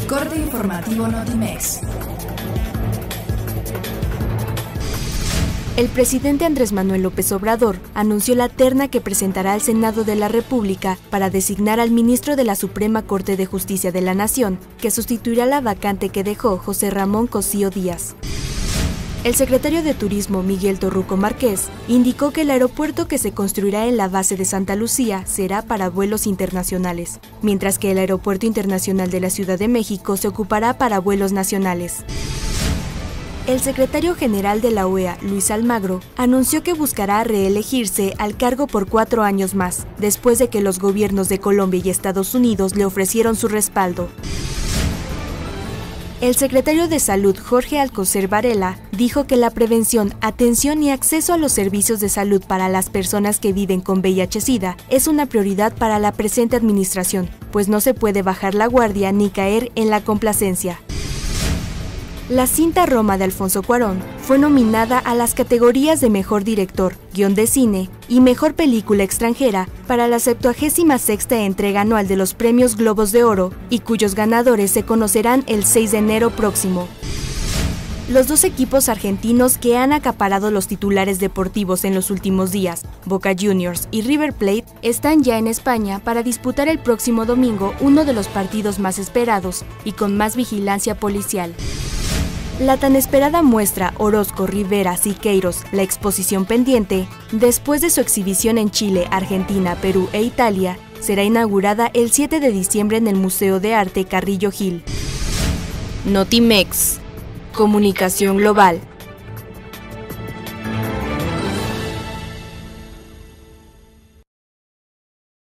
Corte informativo Notimex. El presidente Andrés Manuel López Obrador anunció la terna que presentará al Senado de la República para designar al ministro de la Suprema Corte de Justicia de la Nación, que sustituirá la vacante que dejó José Ramón Cosío Díaz. El secretario de Turismo, Miguel Torruco Márquez, indicó que el aeropuerto que se construirá en la base de Santa Lucía será para vuelos internacionales, mientras que el Aeropuerto Internacional de la Ciudad de México se ocupará para vuelos nacionales. El secretario general de la OEA, Luis Almagro, anunció que buscará reelegirse al cargo por 4 años más, después de que los gobiernos de Colombia y Estados Unidos le ofrecieron su respaldo. El secretario de Salud, Jorge Alcocer Varela, dijo que la prevención, atención y acceso a los servicios de salud para las personas que viven con VIH-Sida es una prioridad para la presente administración, pues no se puede bajar la guardia ni caer en la complacencia. La cinta Roma de Alfonso Cuarón fue nominada a las categorías de Mejor Director, Guión de Cine y Mejor Película Extranjera para la 76ª entrega anual de los Premios Globos de Oro y cuyos ganadores se conocerán el 6 de enero próximo. Los dos equipos argentinos que han acaparado los titulares deportivos en los últimos días, Boca Juniors y River Plate, están ya en España para disputar el próximo domingo uno de los partidos más esperados y con más vigilancia policial. La tan esperada muestra Orozco, Rivera, Siqueiros, la exposición pendiente, después de su exhibición en Chile, Argentina, Perú e Italia, será inaugurada el 7 de diciembre en el Museo de Arte Carrillo Gil. Notimex. Comunicación global.